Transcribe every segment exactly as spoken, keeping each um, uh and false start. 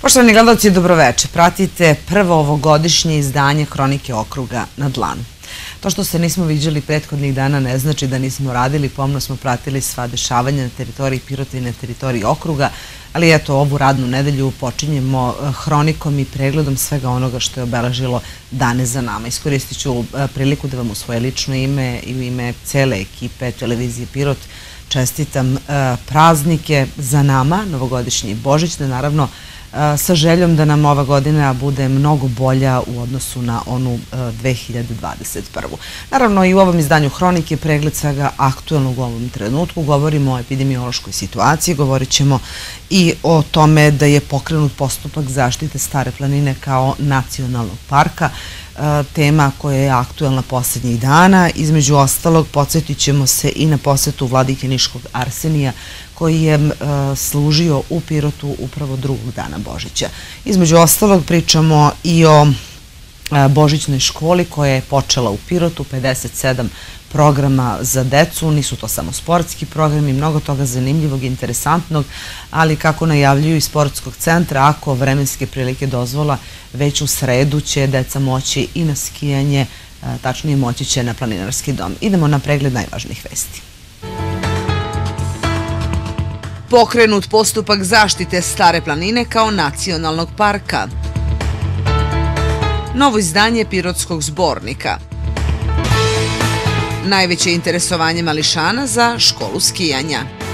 Poštovani gledalci, dobroveče. Pratite prvo ovogodišnje izdanje Hronike okruga na dlanu. To što se nismo viđali prethodnih dana ne znači da nismo radili, pomno smo pratili sva dešavanja na teritoriji Pirota i na teritoriji okruga, ali eto, ovu radnu nedelju počinjemo hronikom i pregledom svega onoga što je obeležilo dane za nama. Iskoristit ću priliku da vam u svoje lično ime i u ime cele ekipe televizije Pirot čestitam praznike za nama, novogodišnji Božić, da naravno sa željom da nam ova godina bude mnogo bolja u odnosu na onu dve hiljade dvadeset prvu. Naravno i u ovom izdanju Hronike pregled svega aktuelnog u ovom trenutku. Govorimo o epidemiološkoj situaciji, govorit ćemo i o tome da je pokrenut postupak zaštite Stare planine kao nacionalnog parka, tema koja je aktuelna posljednjih dana. Između ostalog, podsjetit ćemo se i na posetu vladike Niškog Arsenija, koji je služio u Pirotu upravo drugog dana Božića. Između ostalog, pričamo i o božićnoj školi koja je počela u Pirotu, pedeset sedam programa za decu, nisu to samo sportski programi, mnogo toga zanimljivog i interesantnog, ali kako najavljuju iz sportskog centra, ako vremenske prilike dozvola, već u sredu će deca moći i na skijanje, tačnije moći će na planinarski dom. Idemo na pregled najvažnijih vesti. Pokrenut postupak zaštite Stare planine kao nacionalnog parka. Novo izdanje Pirotskog zbornika. Najveće interesovanje mališana za školu skijanja.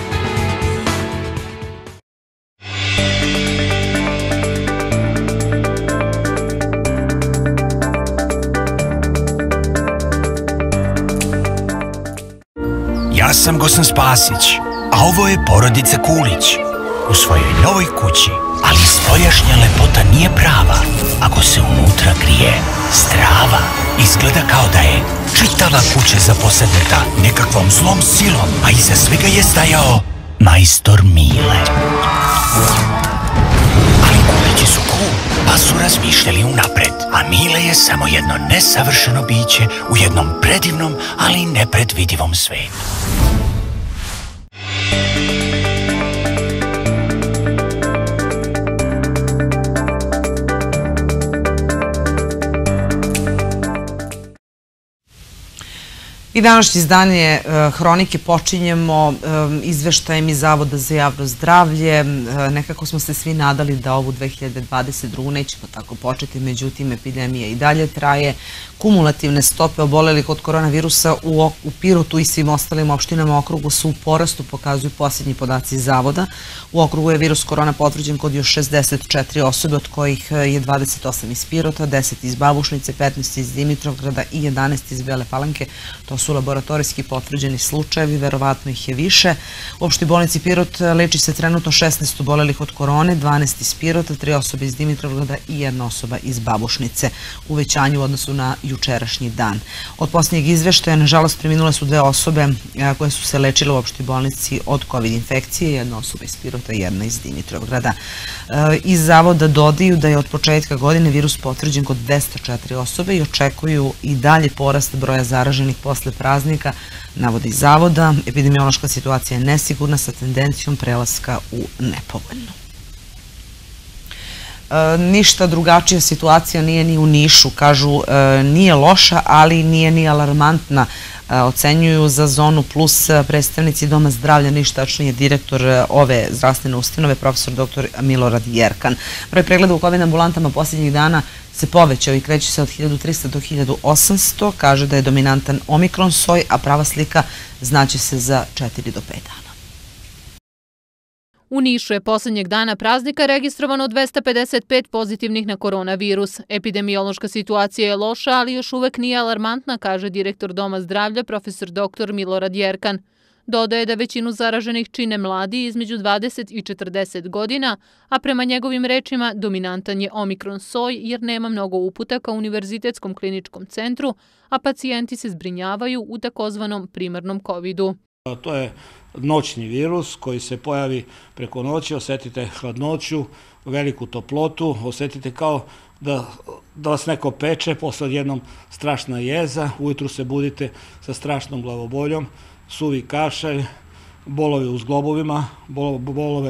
Ja sam Gosan Spasić, a ovo je porodica Kulić. U svojoj novoj kući, ali spoljašnja lepota nije prava ako se unutra krije strava. Izgleda kao da je čitava kuća zaposednuta nekakvom zlom silom, a iza svega je stajao majstor Mile. Ali Kulići su cool, pa su razmišljali unapred, a Mile je samo jedno nesavršeno biće u jednom predivnom, ali nepredvidivom svetu. I današnje izdanje Hronike počinjemo izveštajem iz Zavoda za javno zdravlje. Nekako smo se svi nadali da ovu dve hiljade dvadeset drugu nećemo tako početi, međutim epidemija i dalje traje. Kumulativne stope obolelih od koronavirusa u Pirotu i svim ostalim opštinama u okrugu su u porastu, pokazuju posljednji podaci Zavoda. U okrugu je virus korona potvrđen kod još šezdeset četiri osobe, od kojih je dvadeset osam iz Pirota, deset iz Babušnice, petnaest iz Dimitrovgrada i jedanaest iz Bele Palanke. To su laboratorijski potvrđeni slučajevi, verovatno ih je više. U opštoj bolnici Pirot leči se trenutno šesnaest obolelih od korone, dvanaest iz Pirota, tri osobe iz Dimitrovgrada i jedna osoba iz Babušnice, uvećanju u odnosu na jučerašnji dan. Od posljednjeg izveštaja, nažalost, preminule su dve osobe koje su se lečile u opštoj bolnici od COVID infekcije, jedna osoba iz Pirota i jedna iz Dimitrovgrada. Iz Zavoda dodaju da je od početka godine virus potvrđen kod dvesta četiri osobe i očekuju i dalje porast broja zaraženih posle praznika, navode iz Zavoda. Epidemiološka situacija je nesigurna sa tendencijom prelaska u nepovoljnu. Ništa drugačija situacija nije ni u Nišu. Kažu, nije loša, ali nije ni alarmantna. Ocenjuju za zonu plus predstavnici Doma zdravlja Niš, tačnije direktor ove zdravstvene ustanove, profesor doktor Milorad Jerkan. Broj pregleda u COVID ambulantama posljednjih dana se povećao i kreće se od hiljadu trista do hiljadu osamsto. Kaže da je dominantan omikron soj, a prava slika znaće se za četiri do pet dana. U Nišu je posljednjeg dana praznika registrovano dvesta pedeset pet pozitivnih na koronavirus. Epidemiološka situacija je loša, ali još uvek nije alarmantna, kaže direktor Doma zdravlja, profesor doktor Milorad Jerkan. Dodaje da većinu zaraženih čine mladi između dvadeset i četrdeset godina, a prema njegovim rečima dominantan je omikron soj jer nema mnogo uputaka u Univerzitetskom kliničkom centru, a pacijenti se zbrinjavaju u takozvanom primarnom kovidu. To je noćni virus koji se pojavi preko noći, osetite hladnoću, veliku toplotu, osetite kao da, da vas neko peče, posle jednom strašna jeza, ujutru se budite sa strašnom glavoboljom, suvi kašalj, bolove u zglobovima, bolove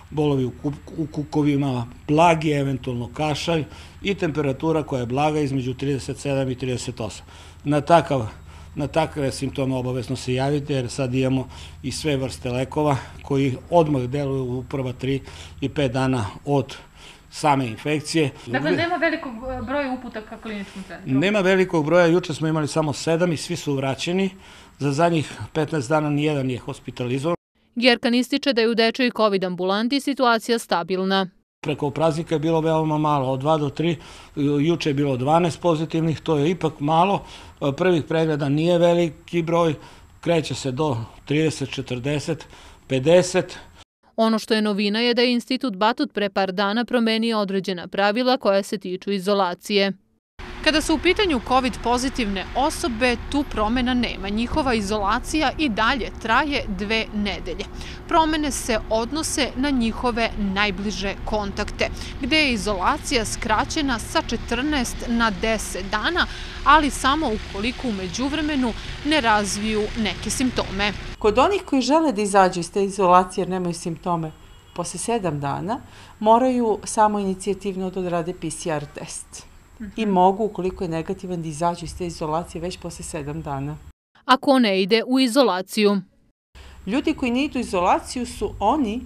bolovi u kukovima, blagi eventualno kašalj i temperatura koja je blaga između trideset sedam i trideset osam. Na takav Na takve simptome obavezno se javite, jer sad imamo i sve vrste lekova koji odmah deluju u prva tri i pet dana od same infekcije. Dakle, nema velikog broja uputa ka kliničkom centru? Nema velikog broja, juče smo imali samo sedam i svi su vraćeni. Za zadnjih petnaest dana nijedan nije hospitalizovan. Gerkan ističe da je u dečjoj COVID ambulanti situacija stabilna. Preko praznika je bilo veoma malo, od dva do tri, juče je bilo dvanaest pozitivnih, to je ipak malo. Prvih pregleda nije veliki broj, kreće se do trideset, četrdeset, pedeset. Ono što je novina je da je Institut Batut pre par dana promenio određena pravila koja se tiču izolacije. Kada su u pitanju COVID pozitivne osobe, tu promjena nema. Njihova izolacija i dalje traje dve nedelje. Promjene se odnose na njihove najbliže kontakte, gde je izolacija skraćena sa četrnaest na deset dana, ali samo ukoliko u međuvremenu ne razviju neke simptome. Kod onih koji žele da izađu iz te izolacije jer nemaju simptome, posle sedam dana moraju samo inicijativno da odrade P C R test. I mogu, ukoliko je negativan, da izađu iz te izolacije već posle sedam dana. Ako ne ide u izolaciju? Ljudi koji ne idu u izolaciju su oni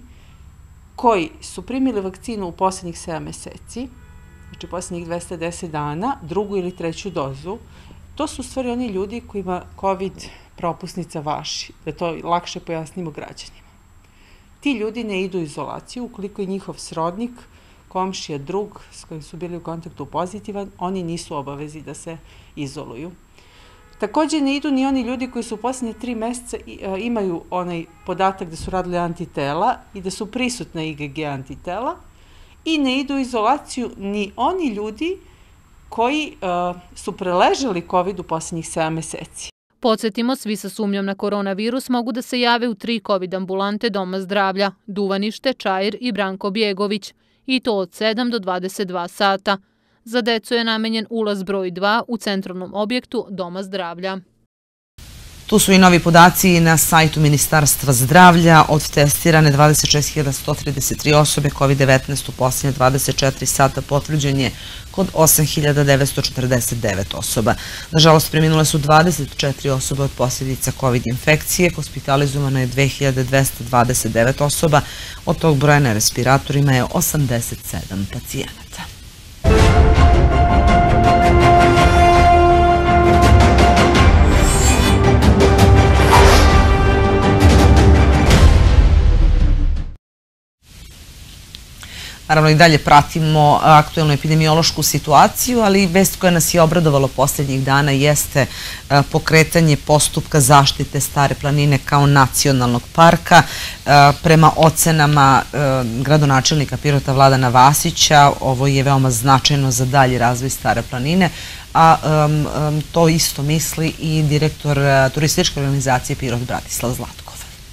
koji su primili vakcinu u posljednjih sedam meseci, znači posljednjih dvesta deset dana, drugu ili treću dozu. To su u stvari oni ljudi kojima COVID propusnica važi, da to lakše pojasnimo građanima. Ti ljudi ne idu u izolaciju ukoliko je njihov srodnik, komšija, drug s kojim su bili u kontaktu pozitivan, oni nisu obavezi da se izoluju. Također ne idu ni oni ljudi koji su u posljednje tri meseca imaju onaj podatak da su radili antitela i da su prisutna I G G antitela i ne idu u izolaciju ni oni ljudi koji su preležali COVID u posljednjih sedam meseci. Podsjetimo, svi sa sumnjom na koronavirus mogu da se jave u tri COVID ambulante Doma zdravlja, Duvanište, Čair i Branko Bjegović, i to od sedam do dvadeset dva sata. Za decu je namenjen ulaz broj dva u centralnom objektu Doma zdravlja. Tu su i novi podaci na sajtu Ministarstva zdravlja. Od testirane dvadeset šest hiljada sto trideset tri osobe COVID devetnaest u posljednje dvadeset četiri sata potvrđen je kod osam hiljada devetsto četrdeset devet osoba. Nažalost, preminule su dvadeset četiri osobe od posljedica COVID infekcije, hospitalizovano je dve hiljade dvesta dvadeset devet osoba, od tog broja na respiratorima je osamdeset sedam pacijenata. Naravno i dalje pratimo aktuelnu epidemiološku situaciju, ali vest koja nas je obradovalo posljednjih dana jeste pokretanje postupka zaštite Stare planine kao nacionalnog parka. Prema ocenama gradonačelnika Pirota Vladana Vasića, ovo je veoma značajno za dalji razvoj Stare planine, a to isto misli i direktor turističke organizacije Pirot Bratislav Zlatkov.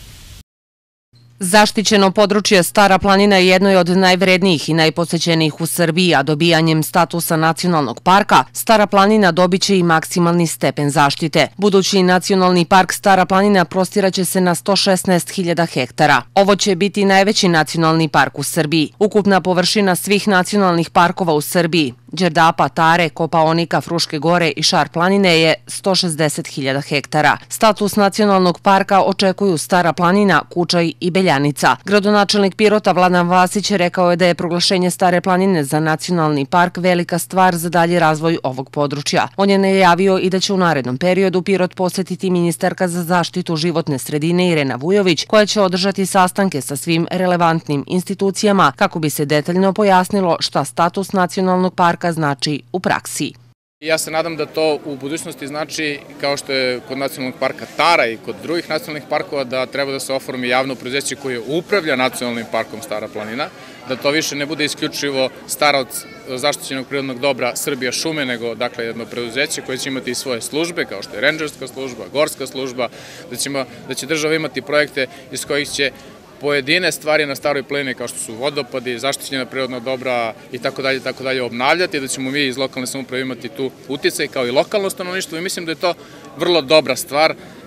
Zaštićeno područje Stara planina je jedno od najvrednijih i najposećenijih u Srbiji, a dobijanjem statusa nacionalnog parka, Stara planina dobit će i maksimalni stepen zaštite. Budući nacionalni park Stara planina prostiraće se na sto šesnaest hiljada hektara. Ovo će biti najveći nacionalni park u Srbiji. Ukupna površina svih nacionalnih parkova u Srbiji, Đerdapa, Tare, Kopaonika, Fruške gore i Šar planine je sto šezdeset hiljada hektara. Status nacionalnog parka očekuju Stara planina, Kučaj i Beljanica. Gradonačelnik Pirota Vladan Vasić rekao je da je proglašenje Stare planine za nacionalni park velika stvar za dalji razvoj ovog područja. On je najavio i da će u narednom periodu Pirot posjetiti ministarka za zaštitu životne sredine Irena Vujović, koja će održati sastanke sa svim relevantnim institucijama kako bi se detaljno pojasnilo šta status nacionalnog parka znači u praksi. Ja se nadam da to u budućnosti znači, kao što je kod nacionalnog parka Tara i kod drugih nacionalnih parkova, da treba da se oformi javno preduzeće koje upravlja nacionalnim parkom Stara planina, da to više ne bude isključivo stara od zaštićenog prirodnog dobra Srbija šume, nego dakle jedno preduzeće koje će imati i svoje službe, kao što je renđerska služba, gorska služba, da će država imati projekte iz kojih će pojedine stvari na Staroj planini, kao što su vodopadi, zaštićena prirodna dobra i tako dalje, tako dalje, obnavljati, da ćemo mi iz lokalne samouprave imati tu uticaj kao i lokalno stanovništvo i mislim da je to vrlo dobra stvar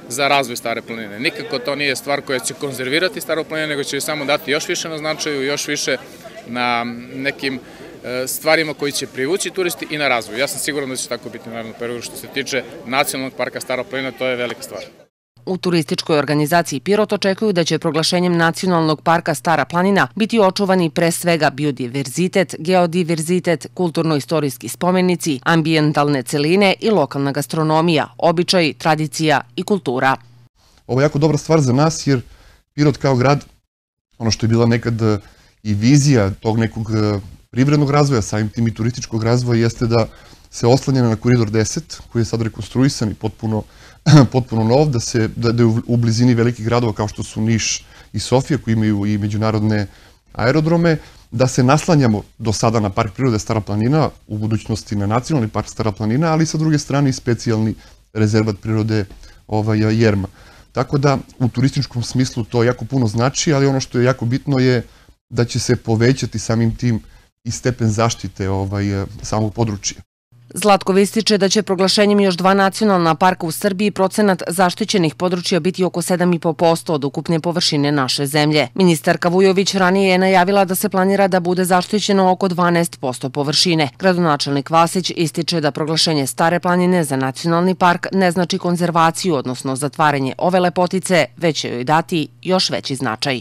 za razvoj Stare planine. Nikako to nije stvar koja će konzervirati Staru planinu, nego će samo dati još više na značaju, još više na nekim stvarima koji će privući turisti i na razvoj. Ja sam siguran da će tako biti u narednom periodu. Što se tiče Nacionalnog parka Stara planina, to je velika stvar. U turističkoj organizaciji Pirot očekuju da će proglašenjem Nacionalnog parka Stara planina biti očuvani pre svega biodiverzitet, geodiverzitet, kulturno-istorijski spomenici, ambijentalne celine i lokalna gastronomija, običaji, tradicija i kultura. Ovo je jako dobra stvar za nas jer Pirot kao grad, ono što je bila nekad i vizija tog nekog privrednog razvoja, samim tim i turističkog razvoja, jeste da se oslanja na Koridor deset, koji je sad rekonstruisan i potpuno potpuno nov, da, se, da, da je u blizini velikih gradova kao što su Niš i Sofija, koji imaju i međunarodne aerodrome, da se naslanjamo do sada na Park prirode Stara planina, u budućnosti na Nacionalni park Stara planina, ali sa druge strane i specijalni rezervat prirode ovaj, Jerma. Tako da u turističkom smislu to jako puno znači, ali ono što je jako bitno je da će se povećati samim tim i stepen zaštite ovaj, samog područja. Zlatkov ističe da će proglašenjem još dva nacionalna parka u Srbiji procenat zaštićenih područja biti oko sedam i po posto od ukupne površine naše zemlje. Ministarka Vujović ranije je najavila da se planira da bude zaštićeno oko dvanaest posto površine. Gradonačelnik Vasić ističe da proglašenje Stare planine za nacionalni park ne znači konzervaciju, odnosno zatvaranje ove lepotice, već će joj dati još veći značaj.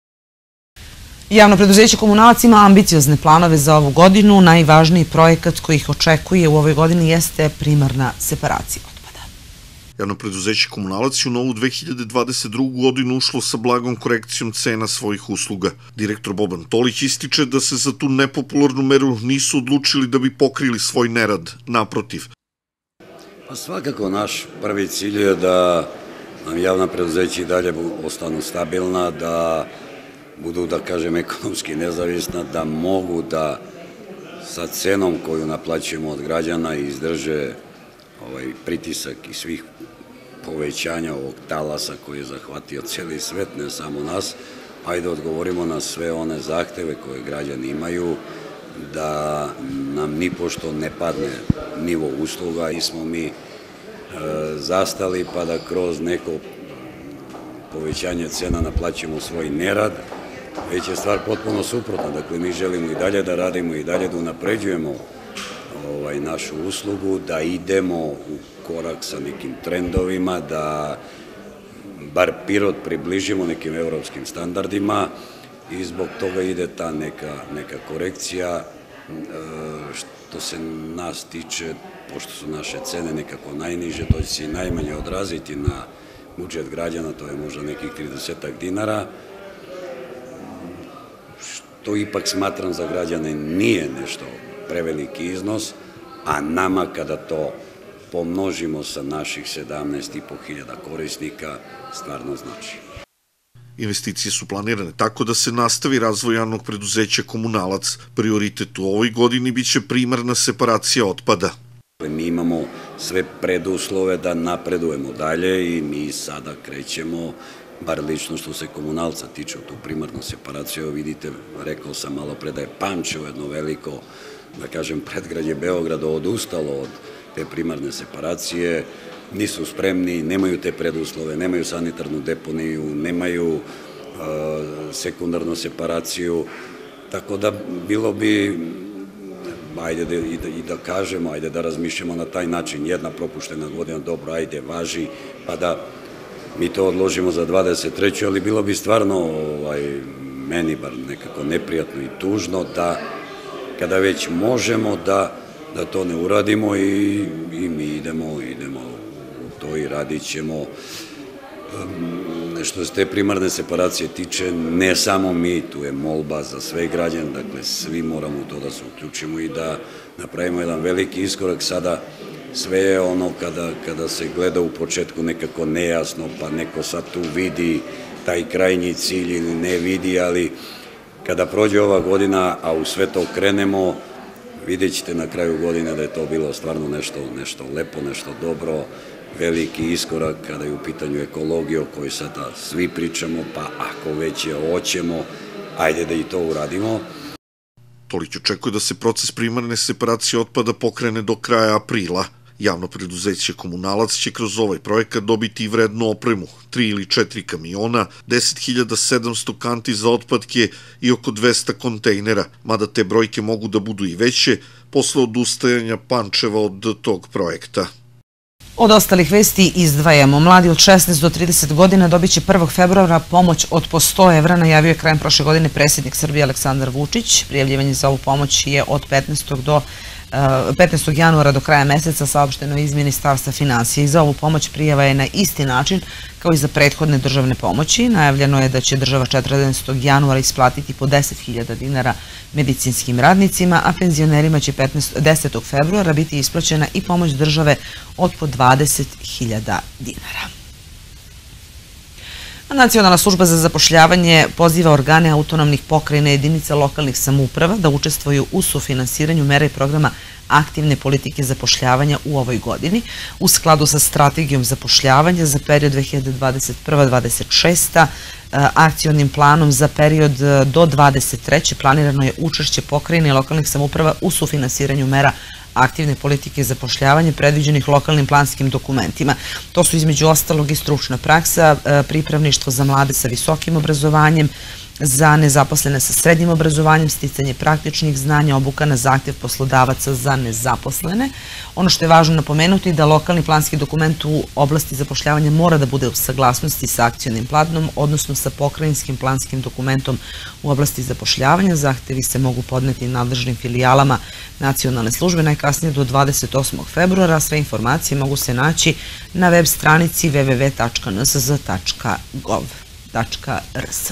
Javno preduzeće Komunalac ima ambiciozne planove za ovu godinu. Najvažniji projekat koji ih očekuje u ovoj godini jeste primarna separacija otpada. Javno preduzeće Komunalac je u novu dve hiljade dvadeset drugu godinu ušlo sa blagom korekcijom cena svojih usluga. Direktor Boban Tolić ističe da se za tu nepopularnu meru nisu odlučili da bi pokrili svoj nerad, naprotiv. Pa svakako naš prvi cilj je da nam javna preduzeća i dalje ostanu stabilna, da budu, da kažem, ekonomski nezavisna, da mogu da sa cenom koju naplaćujemo od građana izdrže ovaj pritisak i svih povećanja ovog talasa koji je zahvatio cijeli svet, ne samo nas, a i da odgovorimo na sve one zahteve koje građani imaju, da nam nipošto ne padne nivo usluga i smo mi e, zastali pa da kroz neko povećanje cena naplaćujemo svoj nerad, već je stvar potpuno suprotna. Dakle, mi želimo i dalje da radimo i dalje da unapređujemo ovaj, našu uslugu, da idemo u korak sa nekim trendovima, da bar Pirot približimo nekim evropskim standardima i zbog toga ide ta neka, neka korekcija. Što se nas tiče, pošto su naše cene nekako najniže, to će se i najmanje odraziti na budžet građana, to je možda nekih tridesetak dinara, što ipak smatram za građane nije nešto preveliki iznos, a nama kada to pomnožimo sa naših sedamnaest i po hiljada korisnika, stvarno znači. Investicije su planirane tako da se nastavi razvoj javnog preduzeća Komunalac. Prioritet u ovoj godini biće primarna separacija otpada. Mi imamo sve preduslove da napredujemo dalje i mi sada krećemo, bar lično što se Komunalca tiče u tu primarnu separaciju. Vidite, rekao sam malo pre da je Pančevo jedno veliko, da kažem, predgrađe Beograda odustalo od te primarne separacije, nisu spremni, nemaju te preduslove, nemaju sanitarnu deponiju, nemaju sekundarnu separaciju, tako da bilo bi, ajde i da kažemo, ajde da razmišljamo na taj način, jedna propuštena godina, dobro, ajde, važi, pa da mi to odložimo za dvadeset treću ali bilo bi stvarno, meni bar nekako neprijatno i tužno, da kada već možemo da to ne uradimo i mi idemo, idemo u to i radit ćemo. Što se te primarne separacije tiče, ne samo mi, tu je molba za sve građane, dakle svi moramo u to da se uključimo i da napravimo jedan veliki iskorak. Sada sve je ono kada se gleda u početku nekako nejasno, pa neko sad tu vidi taj krajnji cilj ili ne vidi, ali kada prođe ova godina, a u sve to krenemo, vidjet ćete na kraju godine da je to bilo stvarno nešto lepo, nešto dobro, veliki iskorak kada je u pitanju ekologije o kojoj sada svi pričamo, pa ako već je hoćemo, ajde da i to uradimo. Tolić očekuje da se proces primarne separacije otpada pokrene do kraja aprila. Javno preduzeće Komunalac će kroz ovaj projekat dobiti vrednu opremu, tri ili četiri kamiona, deset hiljada sedamsto kanti za otpadke i oko dvesta kontejnera, mada te brojke mogu da budu i veće posle odustajanja Pančeva od tog projekta. Od ostalih vesti izdvajamo. Mladi od šesnaest do trideset godina dobit će prvog februara pomoć od po sto evra, najavio je krajem prošle godine predsjednik Srbije Aleksandar Vučić. Prijavljivanje za ovu pomoć je od petnaestog do petnaestog januara do kraja meseca, saopšteno iz Ministarstva finansija. I za ovu pomoć prijava je na isti način kao i za prethodne državne pomoći. Najavljeno je da će država četrnaestog januara isplatiti po deset hiljada dinara medicinskim radnicima, a penzionerima će desetog februara biti isplaćena i pomoć države od po dvadeset hiljada dinara. Nacionalna služba za zapošljavanje poziva organe autonomnih pokrajina i jedinica lokalnih samouprava da učestvuju u sufinansiranju mera i programa aktivne politike zapošljavanja u ovoj godini u skladu sa strategijom zapošljavanja za period dve hiljade dvadeset prva do dvadeset šesta. Akcionim planom za period do dvadeset treće planirano je učešće pokrajine i lokalnih samouprava u sufinansiranju mera aktivne politike zapošljavanja predviđenih lokalnim planskim dokumentima. To su između ostalog i stručna praksa, pripravništvo za mlade sa visokim obrazovanjem, za nezaposlene sa srednjim obrazovanjem, sticanje praktičnih znanja, obuka na zahtjev poslodavaca za nezaposlene. Ono što je važno napomenuti je da lokalni planski dokument u oblasti zapošljavanja mora da bude u saglasnosti sa akcionim planom, odnosno sa pokrajinskim planskim dokumentom u oblasti zapošljavanja. Zahtevi se mogu podneti nadležnim filijalama nacionalne službe najkasnije do dvadeset osmog februara. Sve informacije mogu se naći na web stranici w w w tačka n s z tačka gov tačka r s.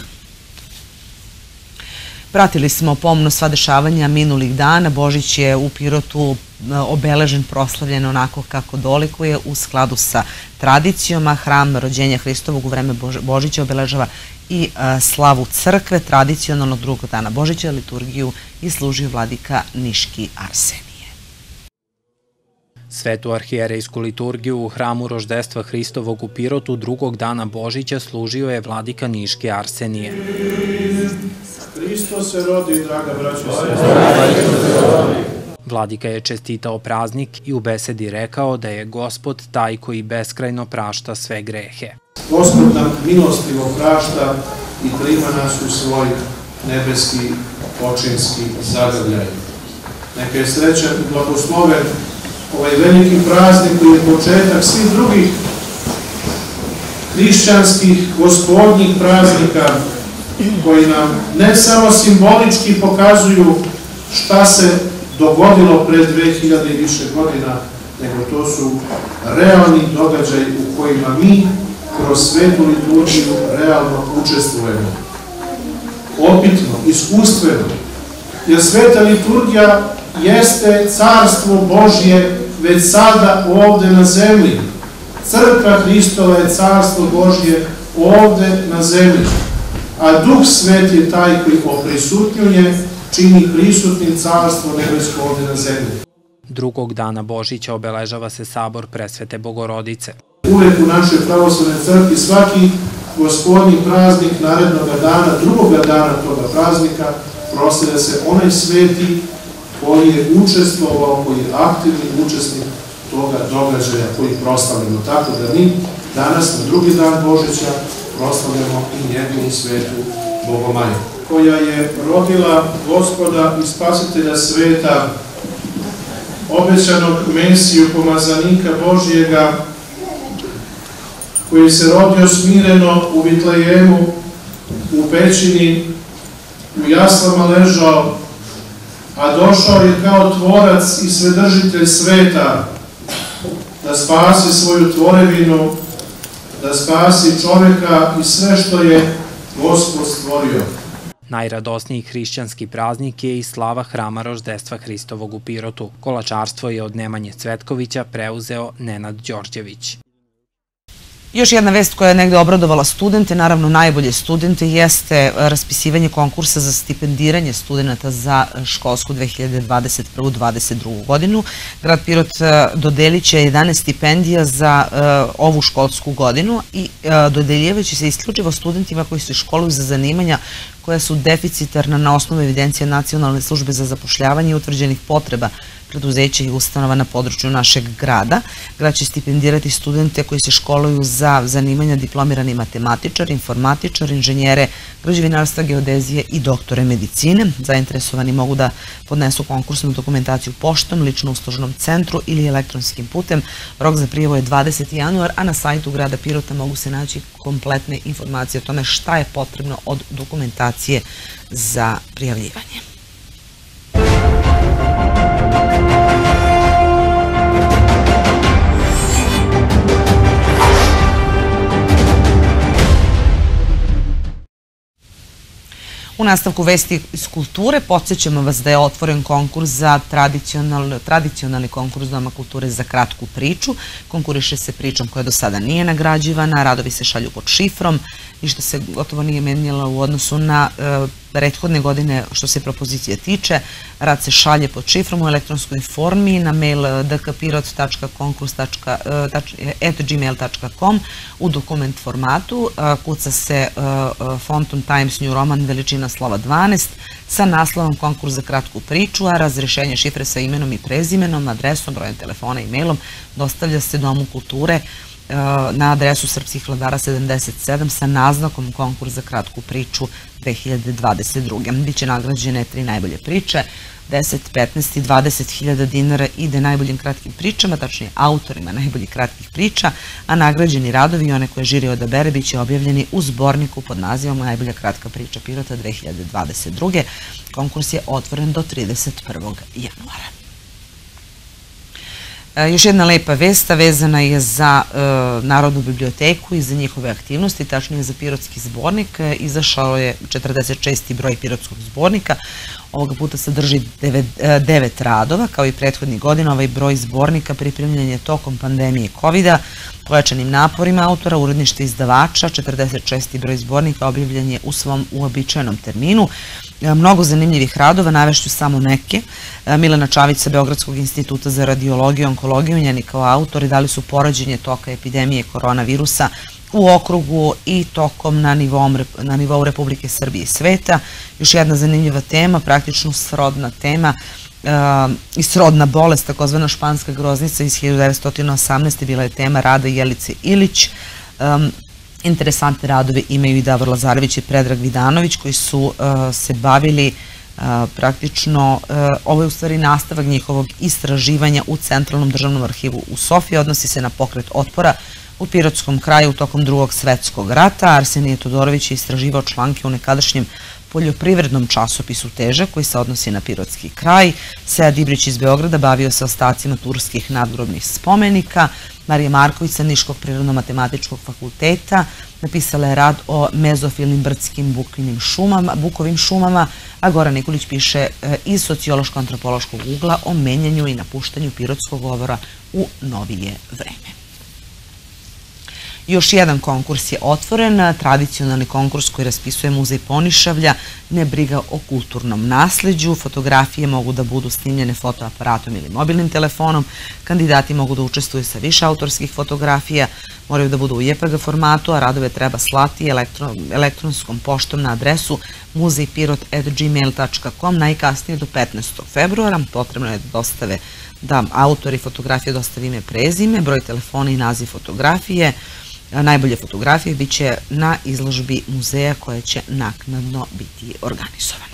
Pratili smo pomno sva dešavanja minulih dana. Božić je u Pirotu obeležen, proslavljen onako kako dolikuje u skladu sa tradicijom, a hram rođenja Hristovog u vreme Božića obeležava i slavu crkve. Tradicionalno drugog dana Božića liturgiju i služio vladika Niški Arsenije. Svetu arhijerejsku liturgiju u hramu roždestva Hristovog u Pirotu drugog dana Božića služio je vladika Niški Arsenije. Hristos se rodi, draga braćo i sestre. Vladika je čestitao praznik i u besedi rekao da je Gospod taj koji beskrajno prašta sve grehe. Gospod nam milostivo prašta i prima nas u svoj nebeski očinski zagrljaj. Neka je srećan i blagosloven ovaj veliki praznik koji je početak svih drugih hrišćanskih gospodnjih praznika koji nam ne samo simbolički pokazuju šta se dogodilo pre dve hiljade i više godina, nego to su realni događaji u kojima mi kroz svetu liturgiju realno učestvujemo. Opitno, iskustveno, jer sveta liturgija jeste carstvo Božje već sada ovde na zemlji. Crkva Hristova je carstvo Božje ovde na zemlji. A Duh Svet je taj koji oprisutnjuje, čini prisutnim carstvo nebesko ovde na zemlji. Drugog dana Božića obeležava se sabor Presvete Bogorodice. Uvek u našoj pravoslavnoj crkvi svaki gospodnji praznik narednog dana, drugoga dana toga praznika, proslavlja se onaj sveti koji je učestvovao, koji je aktivni učesnik toga događaja koji proslavljamo. Tako da mi danas na drugi dan Božića proslavljamo i njegovu svetu Bogomaju, koja je rodila Gospoda i Spasitelja sveta, obećanog Mesiju, pomazanika Božjega, koji se rodio smireno u Vitlejemu, u pećini, u jaslama ležao, a došao je kao tvorac i svedržitelj sveta da spasi svoju tvorevinu, da spasi čoveka i sve što je Gospod stvorio. Najradosniji hrišćanski praznik je i slava hrama roždestva Hristovog u Pirotu. Kolačarstvo je od Nemanje Cvetkovića preuzeo Nenad Đorđević. Još jedna vest koja je negde obradovala studente, naravno najbolje studente, jeste raspisivanje konkursa za stipendiranje studenta za školsku dve hiljade dvadeset prvu do dvadeset drugu godinu. Grad Pirot dodelit će jedanaest stipendija za ovu školsku godinu i dodeljivaće se isključivo studentima koji se školuju za zanimanja koja su deficitarna na osnovu evidencije Nacionalne službe za zapošljavanje i utvrđenih potreba preduzeća i ustanova na području našeg grada. Grad će stipendirati studente koji se školuju za zanimanja diplomirani matematičar, informatičar, inženjere građevinarstva, geodezije i doktore medicine. Zainteresovani mogu da podnesu konkursnu dokumentaciju poštom, lično u uslužnom centru ili elektronskim putem. Rok za prijavu je dvadeseti januar, a na sajtu grada Pirota mogu se naći kompletne informacije o tome šta je potrebno od dokumentacije za prijavljivanje. U nastavku vesti iz kulture podsjećamo vas da je otvoren konkurs za tradicionalni konkurs Doma kulture za kratku priču. Konkuriše se pričom koja do sada nije nagrađivana, radovi se šalju pod šifrom, ništa se gotovo nije menjalo u odnosu na prethodne godine što se propozicije tiče. Rad se šalje pod šifrom u elektronskoj formi na mail d k pirot tačka konkurs at gmail tačka com u dokument formatu. Kuca se fontom Times New Roman veličina slova dvanaest sa naslovom konkurs za kratku priču, a razrešenje šifre sa imenom i prezimenom, adresom, brojem telefona i mailom dostavlja se Domu kulture na adresu Srpskih vladara sedamdeset sedam sa naznakom konkurs za kratku priču dve hiljade dvadeset druge. Biće nagrađene tri najbolje priče, deset, petnaest i dvadeset hiljada dinara ide najboljim kratkim pričama, tačnije autorima najboljih kratkih priča, a nagrađeni radovi i one koje žiri odabere biće objavljeni u zborniku pod nazivom Najbolja kratka priča Pirota dve hiljade dvadeset druge. Konkurs je otvoren do trideset prvog januara. Još jedna lepa vesta vezana je za Narodnu biblioteku i za njihove aktivnosti, tačnije za Pirotski zbornik. Izašao je četrdeset šesti broj Pirotskog zbornika. Ovoga puta sadrži devet radova. Kao i prethodnih godina, ovaj broj zbornika pripremljen je tokom pandemije kovida. Pojačanim naporima autora, uredništva i izdavača, četrdeset šesti broj zbornika objavljen je u svom uobičajenom terminu. Mnogo zanimljivih radova, navešću samo neke. Milena Čavić sa Beogradskog instituta za radiologiju i onkologiju, njeni kao autori dali su poređenje toka epidemije koronavirusa u okrugu i tokom na nivou Republike Srbije i sveta. Još jedna zanimljiva tema, praktično srodna tema i srodna bolest, takozvana španska groznica iz hiljadu devetsto osamnaeste. bila je tema rada Jelice Ilić. Interesantne radove imaju i Davor Lazarević i Predrag Vidanović koji su se bavili praktično, ovo je u stvari nastavak njihovog istraživanja u Centralnom državnom arhivu u Sofiji, odnosi se na pokret otpora u Pirotskom kraju tokom Drugog svetskog rata. Arsenije Todorović je istraživao članke u nekadašnjem poljoprivrednom časopisu Teža koji se odnosi na Pirotski kraj. Sead Ibrić iz Beograda bavio se ostacima turskih nadgrobnih spomenika. Marija Marković sa Niškog prirodno-matematičkog fakulteta napisala je rad o mezofilnim brdskim bukovim šumama, a Goran Nikolić piše iz sociološko-antropološkog ugla o menjanju i napuštanju pirotskog govora u novije vreme. Još jedan konkurs je otvoren, tradicionalni konkurs koji raspisuje Muzej Ponišavlja, Ne briga o kulturnom nasleđu. Fotografije mogu da budu snimljene fotoaparatom ili mobilnim telefonom. Kandidati mogu da učestvuju sa više autorskih fotografija, moraju da budu u je pe ge formatu, a radove treba slati elektronskom poštom na adresu muzej pirot at gmail tačka com najkasnije do petnaestog februara. Potrebno je da dostave da autori fotografije dostave ime, prezime, broj telefona i naziv fotografije. Najbolje fotografije bit će na izložbi muzeja koja će naknadno biti organizovana.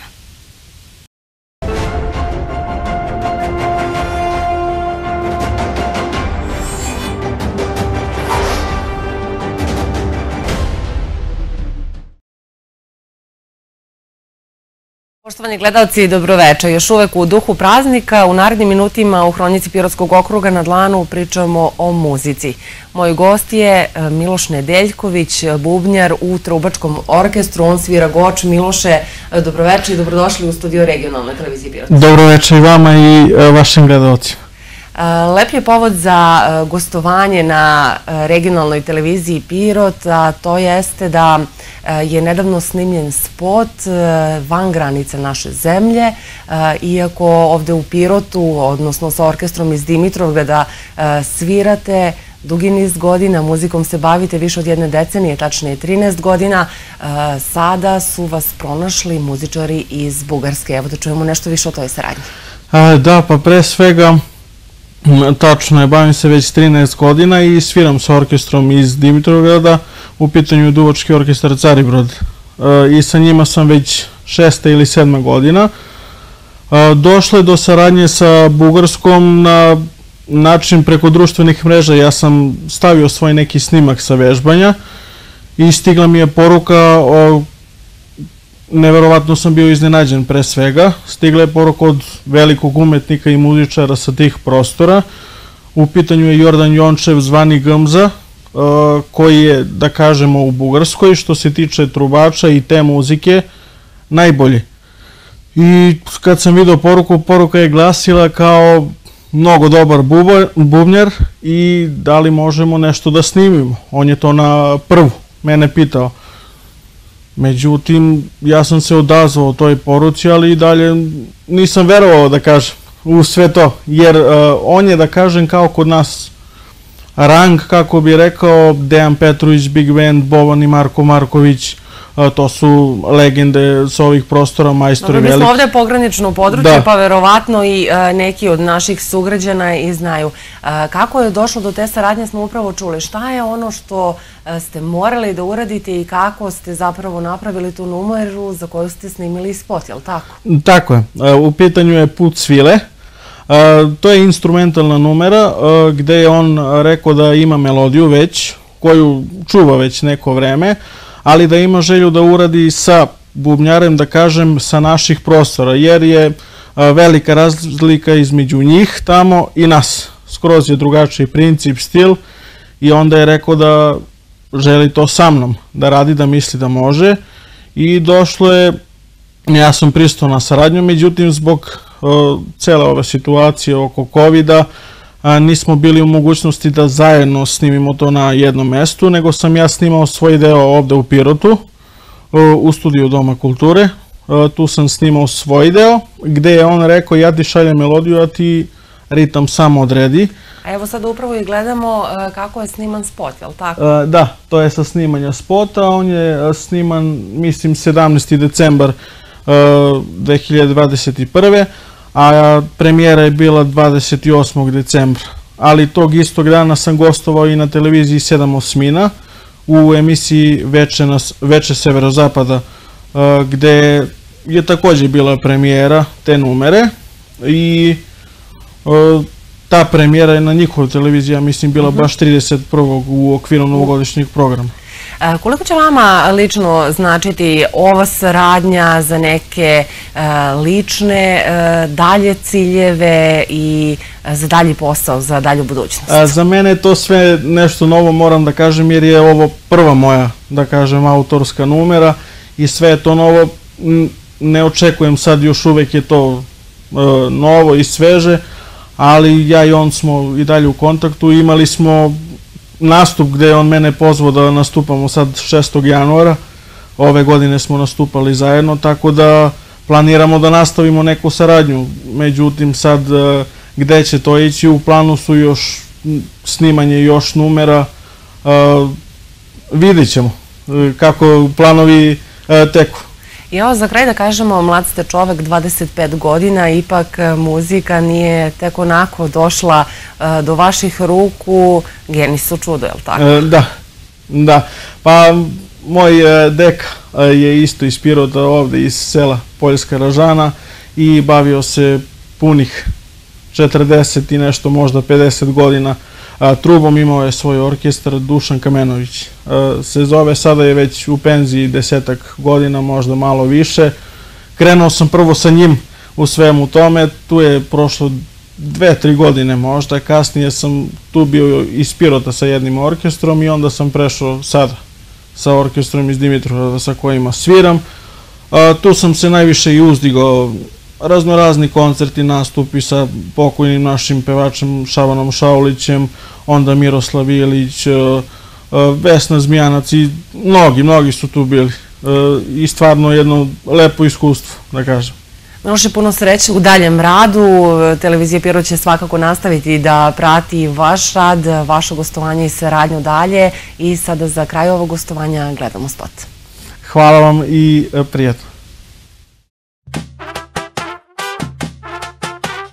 Poštovani gledalci, dobroveče. Još uvek u duhu praznika, u narednim minutima u Hronici Pirotskog okruga na dlanu pričamo o muzici. Moj gost je Miloš Nedeljković, bubnjar u Trubačkom orkestru. On svira goč. Miloše, dobroveče i dobrodošli u studio regionalne televizije Pirot. Dobroveče i vama i vašim gledalcima. Lep je povod za gostovanje na regionalnoj televiziji Pirot, a to jeste da je nedavno snimljen spot van granica naše zemlje, iako ovde u Pirotu, odnosno sa orkestrom iz Dimitrovgrada, svirate dugi niz godina, muzikom se bavite više od jedne decenije, tačnije trinaest godina, sada su vas pronašli muzičari iz Bugarske. Evo da čujemo nešto više o toj saradnji. Da, pa pre svega, tačno je, bavim se već trinaest godina i sviram sa orkestrom iz Dimitrovgrada, u pitanju je Duvački orkestar Caribrod. I sa njima sam već šesta ili sedma godina. Došlo je do saradnje sa Bugarskom na način preko društvenih mreža. Ja sam stavio svoj neki snimak sa vežbanja i stigla mi je poruka, neverovatno sam bio iznenađen pre svega, stigla je poruka od velikog umetnika i muzičara sa tih prostora. U pitanju je Jordan Jončev, zvani Gmza, koji je, da kažemo, u Bugarskoj, što se tiče trubača i te muzike, najbolji. I kad sam vidio poruku, poruka je glasila kao mnogo dobar bubnjar i da li možemo nešto da snimimo. On je to na prvu mene pitao. Međutim, ja sam se odazvao toj poruci, ali i dalje nisam verovao, da kažem, u sve to. Jer on je, da kažem, kao kod nas rang, kako bi rekao, Dejan Petrović, Big Band, Boban i Marko Marković, to su legende sa ovih prostora, majstori veliki. Dobro, mi smo ovde pogranično područje, pa verovatno i neki od naših sugrađana i znaju. Kako je došlo do te saradnje, smo upravo čuli. Šta je ono što ste morali da uradite i kako ste zapravo napravili tu numeru za koju ste snimili spot, je li tako? Tako je. U pitanju je Put svile. To je instrumentalna numera gde je on rekao da ima melodiju već, koju čuva već neko vreme, ali da ima želju da uradi sa bubnjarem, da kažem, sa naših prostora, jer je velika razlika između njih tamo i nas. Skroz je drugačiji princip, stil, i onda je rekao da želi to sa mnom da radi, da misli da može, i došlo je, ja sam pristao na saradnju, međutim zbog cele ove situacije oko kovida nismo bili u mogućnosti da zajedno snimimo to na jednom mestu, nego sam ja snimao svoj deo ovde u Pirotu, u studiju Doma kulture. Tu sam snimao svoj deo, gde je on rekao ja ti šaljem melodiju, a ti ritam samo odredi. A evo sad upravo i gledamo kako je sniman spot, je li tako? Da, to je sa snimanja spota, on je sniman, mislim, sedamnaesti decembar dve hiljade dvadeset prve. a premijera je bila dvadeset osmog decembra. Ali tog istog dana sam gostovao i na televiziji sedam osmina u emisiji Veče severozapada, gde je takođe bila premijera te numere i ta premijera je na njihovoj televiziji, ja mislim, bila baš trideset prvog u okviru novogodišnjeg programa. Koliko će vama lično značiti ova saradnja za neke lične dalje ciljeve i za dalji posao, za dalju budućnost? Za mene je to sve nešto novo, moram da kažem, jer je ovo prva moja, da kažem, autorska numera i sve je to novo. Ne očekujem sad, još uvek je to novo i sveže, ali ja i on smo i dalje u kontaktu. Imali smo nastup gde je on mene pozvao da nastupamo sad šestog januara. Ove godine smo nastupali zajedno, tako da planiramo da nastavimo neku saradnju. Međutim, sad gde će to ići, u planu su još snimanje još numera. Vidjet ćemo kako planovi teku. I evo za kraj da kažemo, mlad ste čovek, dvadeset pet godina, ipak muzika nije tek onako došla do vaših ruku, geni su čudo, je li tako? Da, da. Pa moj deka je isto iz Pirota, ovde iz sela Poljska Ražana i bavio se punih četrdeset i nešto, možda pedeset godina trubom. Imao je svoj orkestar, Dušan Kamenović se zove, sada je već u penziji desetak godina, možda malo više. Krenuo sam prvo sa njim u svemu tome, tu je prošlo dve, tri godine možda, kasnije sam tu bio iz Pirota sa jednim orkestrom i onda sam prešao sada sa orkestrom iz Dimitrovgrada sa kojima sviram. Tu sam se najviše i uzdigao, raznorazni koncerti, nastupi sa pokojnim našim pevačem Šabanom Šaulićem, onda Miroslav Ilić, Vesna Zmijanac i mnogi, mnogi su tu bili. I stvarno jedno lepo iskustvo, da kažem. Miloše, puno sreće u daljem radu. Televizija Pirot će svakako nastaviti da prati vaš rad, vaše gostovanje i saradnju dalje. I sada za kraj ovog gostovanja gledamo spot. Hvala vam i prijatno.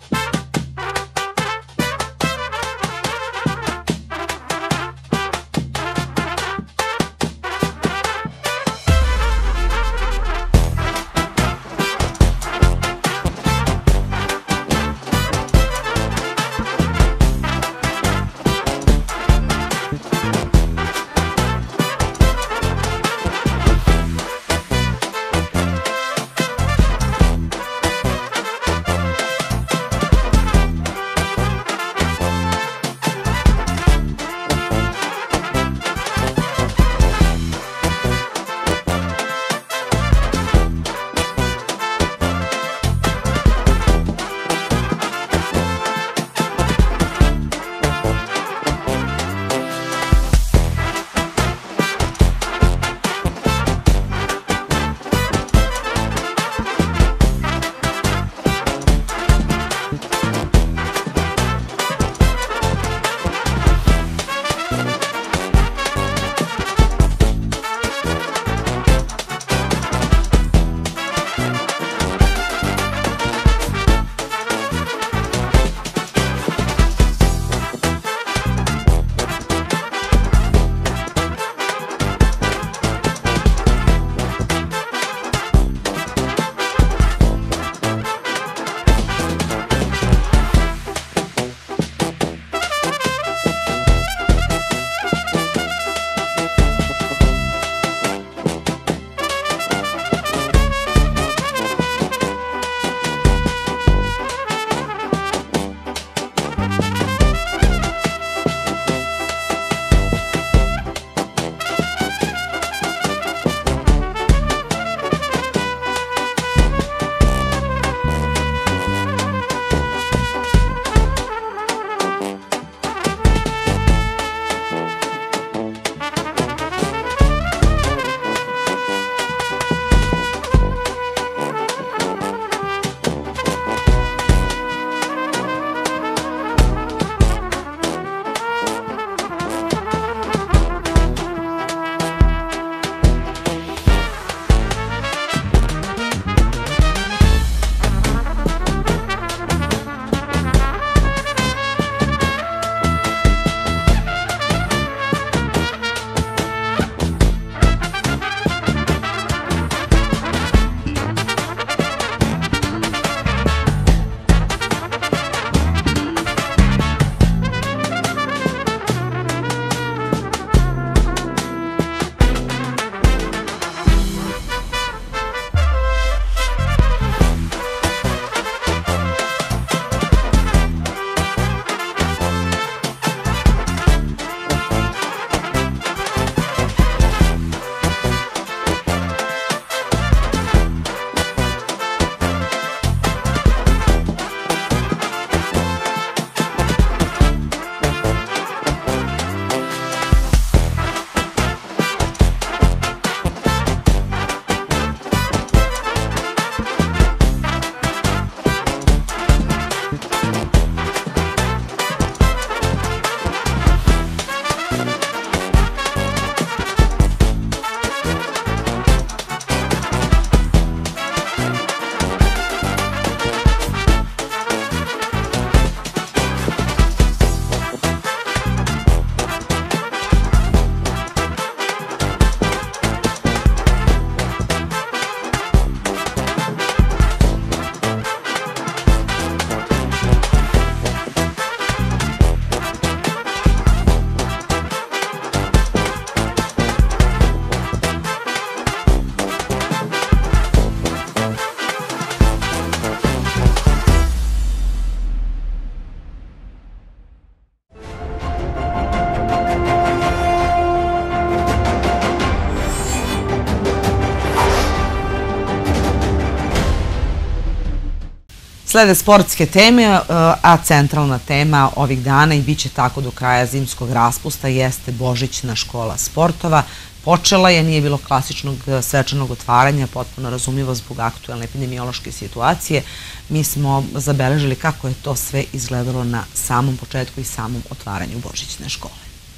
Slede sportske teme, a centralna tema ovih dana i bit će tako do kraja zimskog raspusta jeste Božićna škola sportova. Počela je, nije bilo klasičnog svečanog otvaranja, potpuno razumljivo zbog aktuelne epidemiološke situacije. Mi smo zabeležili kako je to sve izgledalo na samom početku i samom otvaranju Božićne škole.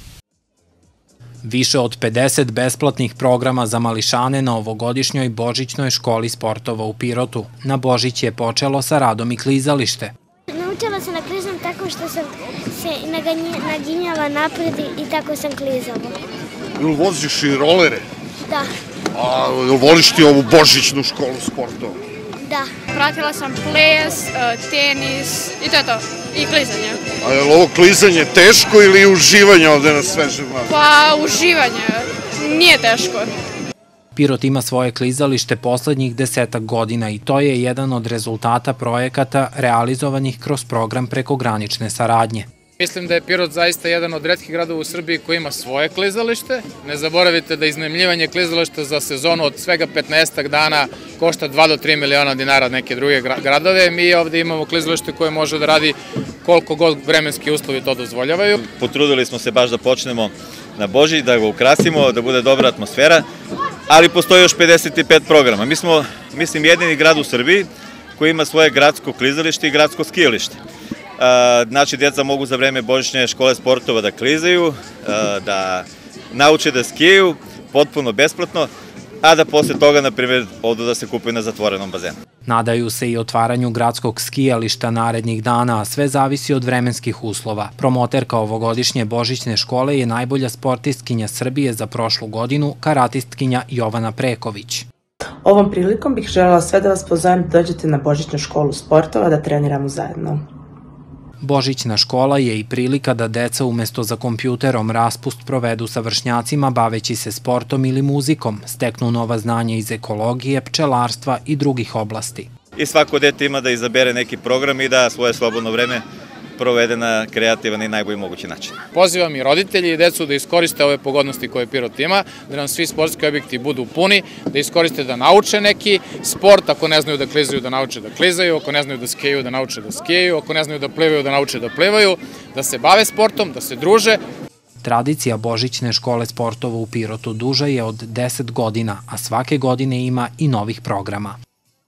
Više od pedeset besplatnih programa za mališane na ovogodišnjoj Božićnoj školi sportova u Pirotu. Na Božić je počelo sa radom i klizalište. Naučila sam da klizam tako što sam se naginjala napred i tako sam klizala. Ili voziš i rolere? Da. A voliš ti ovu Božićnu školu sportova? Da. Pratila sam ples, tenis i to je to. I klizanje. A je li ovo klizanje teško ili uživanje ovde na svežem vazduhu? Pa uživanje. Nije teško. Pirot ima svoje klizalište poslednjih desetak godina i to je jedan od rezultata projekata realizovanih kroz program prekogranične saradnje. Mislim da je Pirot zaista jedan od retkih gradova u Srbiji koji ima svoje klizalište. Ne zaboravite da iznajmljivanje klizališta za sezonu od svega petnaestak dana košta dva do tri miliona dinara neke druge gradove. Mi ovde imamo klizalište koje može da radi koliko god vremenski uslovi to dozvoljavaju. Potrudili smo se baš da počnemo na Božić, da ga ukrasimo, da bude dobra atmosfera, ali postoji još pedeset pet programa. Mi smo, mislim, jedini grad u Srbiji koji ima svoje gradsko klizalište i gradsko skijalište. Znači, djeca mogu za vreme Božićne škole sportova da klizaju, da nauče da skijaju, potpuno besplatno, a da posle toga, na primjer, odu da se kupaju na zatvorenom bazenu. Nadaju se i otvaranju gradskog skijališta narednih dana, a sve zavisi od vremenskih uslova. Promoterka ovogodišnje Božićne škole je najbolja sportistkinja Srbije za prošlu godinu, karatistkinja Jovana Preković. Ovom prilikom bih želela sve da vas pozovem da dođete na Božićnu školu sportova da treniramo zajedno. Božićna škola je i prilika da deca umesto za kompjuterom raspust provedu sa vršnjacima baveći se sportom ili muzikom, steknu nova znanja iz ekologije, pčelarstva i drugih oblasti. I svako dete ima da izabere neki program i da svoje slobodno vreme provede na kreativan i najbolji mogući način. Pozivam i roditelji i decu da iskoriste ove pogodnosti koje Pirot ima, da nam svi sportski objekti budu puni, da iskoriste da nauče neki sport, ako ne znaju da klizaju, da nauče da klizaju, ako ne znaju da skijaju, da nauče da skijaju, ako ne znaju da plivaju, da nauče da plivaju, da se bave sportom, da se druže. Tradicija Božićne škole sportova u Pirotu duža je od deset godina, a svake godine ima i novih programa.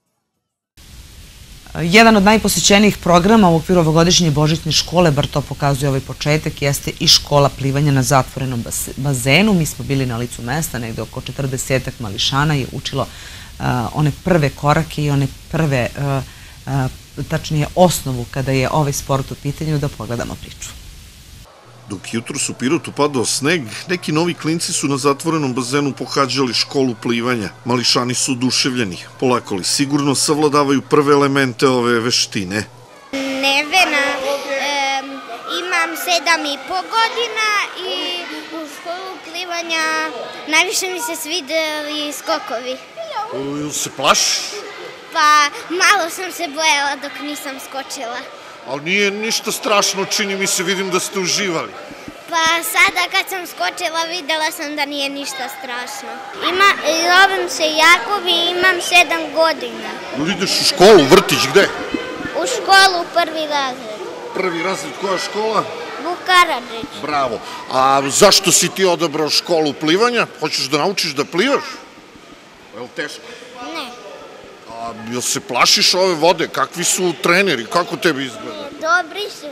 Jedan od najposećenijih programa u okviru ovogodišnje Božićne škole, bar to pokazuje ovaj početak, jeste i škola plivanja na zatvorenom bazenu. Mi smo bili na licu mesta, negde oko četrdesetak mališana je učilo one prve korake i one prve, tačnije osnovu kada je ovaj sport u pitanju, da pogledamo priču. Dok jutros u Pirotu padao sneg, neki novi klinci su na zatvorenom bazenu pohađali školu plivanja. Mališani su oduševljeni, polako li sigurno savladavaju prve elemente ove veštine. Nevena, imam sedam i po godina i u školu plivanja najviše mi se svideli skokovi. Ili se plašiš? Pa malo sam se bojala dok nisam skočila. Ali nije ništa strašno, čini mi se, vidim da ste uživali. Pa sada kad sam skočila videla sam da nije ništa strašno. Zovem se Jakov i imam sedam godina. Ili ideš u školu, vrtić, gde? U školu, prvi razred. Prvi razred, koja škola? Vuk Karadžić. Bravo. A zašto si ti odabrao školu plivanja? Hoćeš da naučiš da plivaš? Je li teško? Ne. A jel se plašiš ove vode? Kakvi su treneri? Kako tebi izgleda? Dobri su.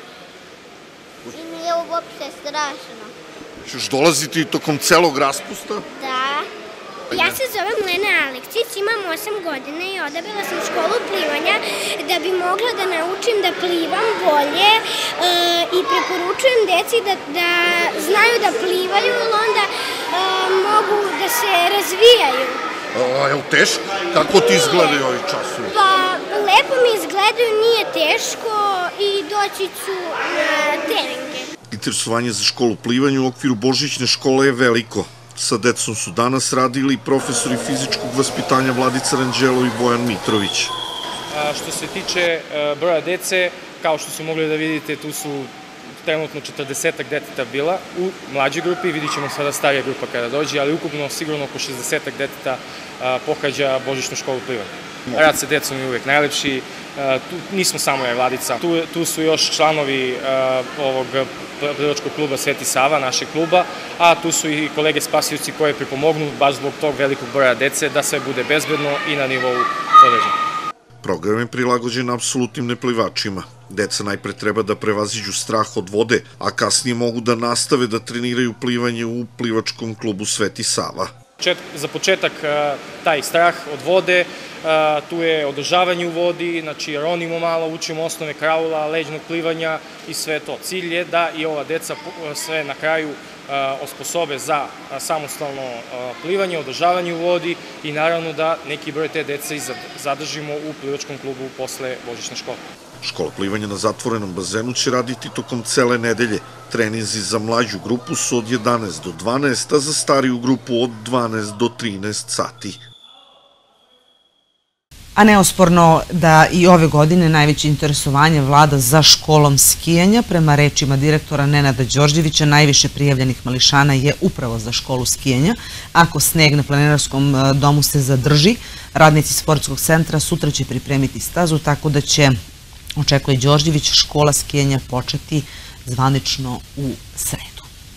I nije uopšte strašno. Češ dolaziti tokom celog raspusta? Da. Ja se zovem Lena Aleksić, imam osam godina i odabrala sam školu plivanja da bi mogla da naučim da plivam bolje i preporučujem deci da znaju da plivaju, onda mogu da se razvijaju. Je li teško? Kako ti izgledaju ovi časovi? Pa, lepo mi izgledaju, nije teško i doći ću na treninge. Interesovanje za školu plivanja u okviru Božićne škole je veliko. Sa decom su danas radili profesori fizičkog vaspitanja Vladica Ranđelo i Bojan Mitrović. Što se tiče broja dece, kao što su mogli da vidite, tu su trenutno četrdesetak deteta bila u mlađoj grupi, vidit ćemo sada starija grupa kada dođe, ali ukupno sigurno oko šezdesetak deteta pohađa božićnu školu plivanja. Rad sa decom je uvek najlepši, nismo samo ja Vladica, tu su još članovi ovog plivačkog kluba Sveti Sava, našeg kluba, a tu su i kolege spasioci koje pripomognu baš zbog tog velikog broja dece da sve bude bezbedno i na nivou određeno. Program je prilagođen apsolutnim neplivačima. Deca najpre treba da prevaziđu strah od vode, a kasnije mogu da nastave da treniraju plivanje u plivačkom klubu Sveti Sava. Za početak taj strah od vode, tu je održavanje u vodi, znači ronimo malo, učimo osnove kraula, leđnog plivanja i sve to. Cilj je da i ova deca sve na kraju osposobe za samostalno plivanje, održavanje u vodi i naravno da neki broj te dece zadržimo u plivačkom klubu posle božićne škole. Škola plivanja na zatvorenom bazenu će raditi tokom cele nedelje. Treninzi za mlađu grupu su od jedanaest do dvanaest, a za stariju grupu od dvanaest do trinaest sati. A neosporno da i ove godine najveće interesovanje vlada za školom skijanja. Prema rečima direktora Nenada Đorđevića, najviše prijavljenih mališana je upravo za školu skijanja. Ako sneg na planinarskom domu se zadrži, radnici sportskog centra sutra će pripremiti stazu, tako da će, očekuje Đorđević, škola skijanja početi zvanično u sredu.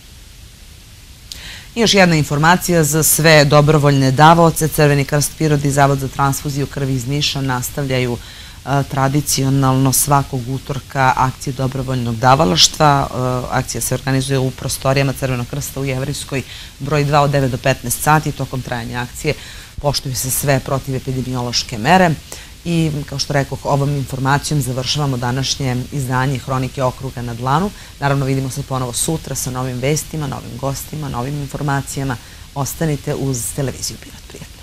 I još jedna informacija za sve dobrovoljne davaoce. Crveni krst Pirot i Zavod za transfuziju krvi iz Niša nastavljaju tradicionalno svakog utorka akciju dobrovoljnog davalaštva. Akcija se organizuje u prostorijama Crvenog krsta u Jevrejskoj broj dva od devet do petnaest sati. Tokom trajanja akcije poštuju se sve protivepidemiološke mere. I, kao što rekoh, ovom informacijom završavamo današnje izdanje Hronike okruga na dlanu. Naravno, vidimo se ponovo sutra sa novim vestima, novim gostima, novim informacijama. Ostanite uz televiziju Pirot. Prijatno.